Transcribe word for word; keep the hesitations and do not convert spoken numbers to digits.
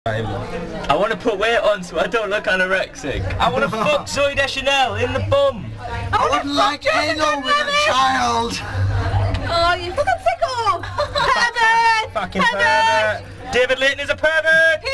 I want to put weight on so I don't look anorexic. I want to fuck Zoe Deschanel in the bum. I, I wouldn't like anal with a child. Oh, you fucking sicko! Pervert! Fucking pervert! pervert! David Layton is a pervert!